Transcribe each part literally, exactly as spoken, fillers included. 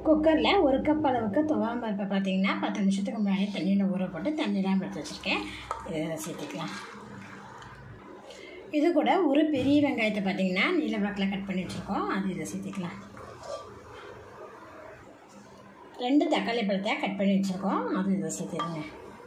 குக்கரில் ஒரு கப் அளவுக்கு துவரம் பருப்பை பார்த்தீங்கன்னா பத்து நிமிஷத்துக்கு முன்னாடி தண்ணியில் ஊற போட்டு தண்ணியெலாம் எடுத்து வச்சுருக்கேன். இதை சேர்த்துக்கலாம். இது கூட ஒரு பெரிய வெங்காயத்தை பார்த்தீங்கன்னா நீல வாக்கில் கட் பண்ணி வச்சுருக்கோம், அது இதை சேர்த்துக்கலாம். ரெண்டு தக்காளி பழத்தை கட் பண்ணி வச்சுருக்கோம், அது இதை சேர்த்துருங்க.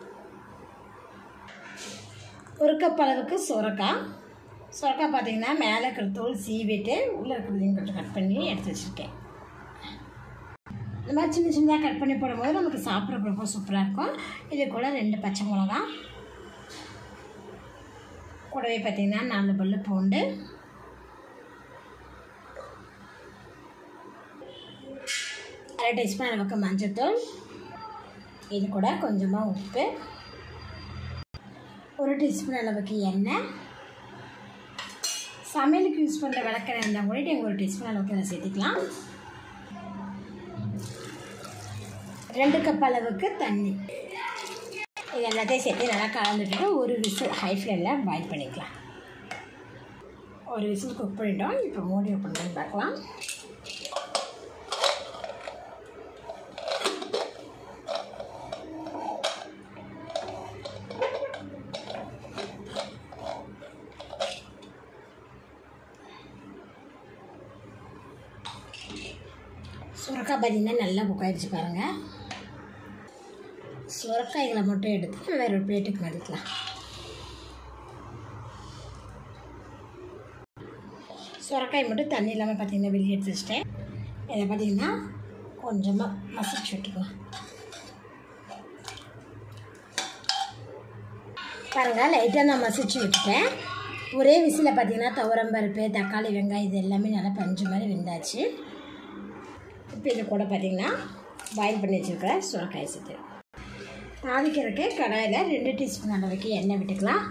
ஒரு கப் அளவுக்கு சுரக்காய் சுரக்காய் பார்த்தீங்கன்னா மேலே இருக்கிற தோல் சீவிட்டு உள்ளே இருக்கிறதையும் கொஞ்சம் கட் பண்ணி எடுத்து வச்சுருக்கேன். இந்த மாதிரி சின்ன சின்னதாக கட் பண்ணி போடும்போது நமக்கு சாப்பிட்றப்ப சூப்பராக இருக்கும். இது கூட ரெண்டு பச்சை மிளகா, கூடவே பார்த்திங்கன்னா நாலு பல்லு பூண்டு, அரை டீஸ்பூன் அளவுக்கு மஞ்சள்தூள், இது கூட கொஞ்சமாக உப்பு, ஒரு டீஸ்பூன் அளவுக்கு எண்ணெய், சமையலுக்கு யூஸ் பண்ணுற விளக்கெண்ணெய் இருந்தால் கூட நீங்கள் ஒரு டீஸ்பூன் அளவுக்கு அதை சேர்த்துக்கலாம். ரெண்டு கப் அளவுக்கு தண்ணி, இது எல்லாத்தையும் சேர்த்து நல்லா கலந்துட்டு ஒரு விசில் ஹை ஃப்ளேமில் பாயில் பண்ணிக்கலாம். ஒரு விசில் குக் பண்ணிட்டோம். இப்போ மூடி ஓப்பன் பண்ணி பார்க்கலாம். சுரக்காய் பார்த்தீங்கன்னா நல்லா குக் ஆகிடுச்சு பாருங்கள். சுரக்காய்களை மட்டும் எடுத்து வேறு ஒரு பிளேட்டுக்கு மாற்றிக்கலாம். சுரக்காய் மட்டும் தண்ணி இல்லாமல் பார்த்திங்கன்னா வெளியே எடுத்து வச்சுட்டேன். இதை பார்த்திங்கன்னா கொஞ்சமாக மசிச்சு விட்டுக்கலாம். பாருங்கள், லைட்டாக நான் மசிச்சு விட்டுட்டேன். ஒரே விசில் பார்த்திங்கன்னா துவரம் பருப்பு, தக்காளி, வெங்காயம் இது எல்லாமே நல்லா பஞ்சு மாதிரி வெந்தாச்சு. இப்போ இது கூட பார்த்திங்கன்னா பாயில் பண்ணி வச்சுருக்கிற சுரக்காய் சேர்த்து தாளிக்கிறதுக்கு கடாயில் ரெண்டு டீஸ்பூன் அளவுக்கு எண்ணெய் விட்டுக்கலாம்.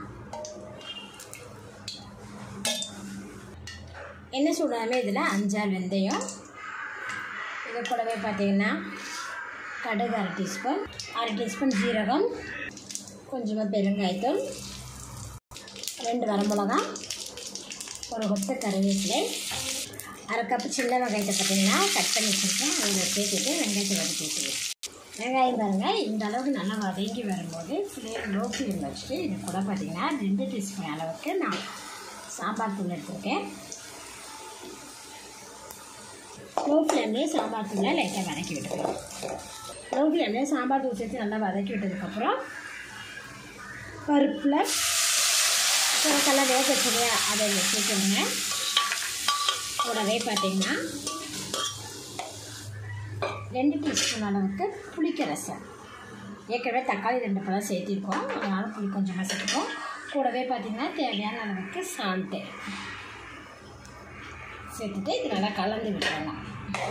எண்ணெய் சூடாமே இதில் அஞ்சாறு வெந்தயம், இது கூடவே பார்த்திங்கன்னா கடுகு அரை டீஸ்பூன், அரை டீஸ்பூன் ஜீரகம், கொஞ்சமாக பெருங்காயத்தூள், ரெண்டு வரமிளகா, ஒரு கொத்து கருவேப்பிலை, அரை கப்பு சின்ன வெங்காயத்தை பார்த்திங்கன்னா கட் பண்ணி வச்சுருக்கேன். அதில் சேர்த்துட்டு வெங்காயத்தை வதக்கி வச்சுருக்கேன். வெங்காயம் பாருங்கள் இந்த அளவுக்கு நல்லா வதங்கி வரும்போது ஃப்ளேம் லோ ஃப்ளேம் வச்சுட்டு இது கூட பார்த்திங்கன்னா ரெண்டு டீஸ்பூன் அளவுக்கு நான் சாம்பார் தூள் எடுத்துருக்கேன். லோ ஃப்ளேம்லேயே சாம்பார் தூளை லைட்டாக வதக்கி விட்டுருக்கேன். லோ ஃப்ளேம்லேயே சாம்பார் தூள் சேர்த்து நல்லா வதக்கி விட்டதுக்கப்புறம் பருப்பில் சுரக்கெல்லாம் வேக வச்சுருங்க, அதை சேர்த்துருங்க. கூடவே பார்த்திங்கன்னா ரெண்டு டீஸ்பூன் அளவுக்கு புளிக்க ரசம், ஏற்கனவே தக்காளி ரெண்டு பழம் சேர்த்திருக்கோம், அதனால் புளி கொஞ்சமாக சேர்த்துக்கோம். கூடவே பார்த்திங்கன்னா தேவையான அளவுக்கு சால்ட்டு சேர்த்துட்டு இது நல்லா கலந்து விட்டுறலாம்.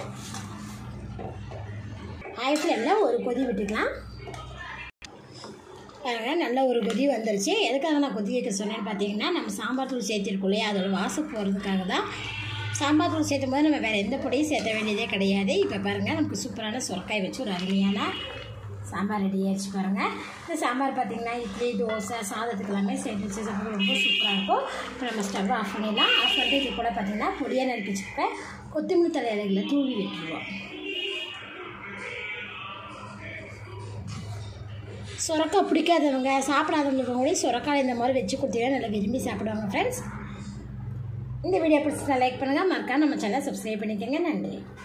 ஹை ஃப்ளேமில் ஒரு கொதி விட்டுக்கலாம். பாருங்கள், நல்ல ஒரு கொதி வந்துருச்சு. எதுக்காக நான் கொதி வைக்க சொன்னேன்னு பார்த்தீங்கன்னா நம்ம சாம்பார் தூள் சேர்த்திருக்கோம் இல்லையா, அதோட வாசம் போகிறதுக்காக தான். சாம்பார் தூள் சேர்த்தும் போது நம்ம வேறு எந்த பொடியும் சேர்த்த வேண்டியதே கிடையாது. இப்போ பாருங்கள், நமக்கு சூப்பரான சுரக்காய் வச்சு ஒரு அருமையான சாம்பார் ரெடி ஆகிடுச்சு பாருங்கள். இந்த சாம்பார் பார்த்திங்கன்னா இட்லி, தோசை, சாதத்துக்கு எல்லாமே சேர்த்து வச்சு சாப்பிட ரொம்ப சூப்பராக இருக்கும். இப்போ நம்ம ஸ்டவ் ஆஃப் பண்ணிடலாம். ஆஃப் பண்ணிட்டு இது கூட பார்த்திங்கன்னா பொடியாக நறுக்கி வச்சுருக்க கொத்தமல்லி தழை இலைகளை தூவி விட்டுருவோம். சுரக்காய் பிடிக்காதவங்க, சாப்பிடாதவங்களுக்கு கூட சுரக்காய் இந்த மாதிரி வச்சு கொடுத்தீங்கன்னா நல்லா விரும்பி சாப்பிடுவாங்க ஃப்ரெண்ட்ஸ். இந்த வீடியோ பிடிச்சிருந்தா லைக் பண்ணுங்கள், மறக்காம நம்ம சேனலை சப்ஸ்கிரைப் பண்ணிக்கோங்க. நன்றி.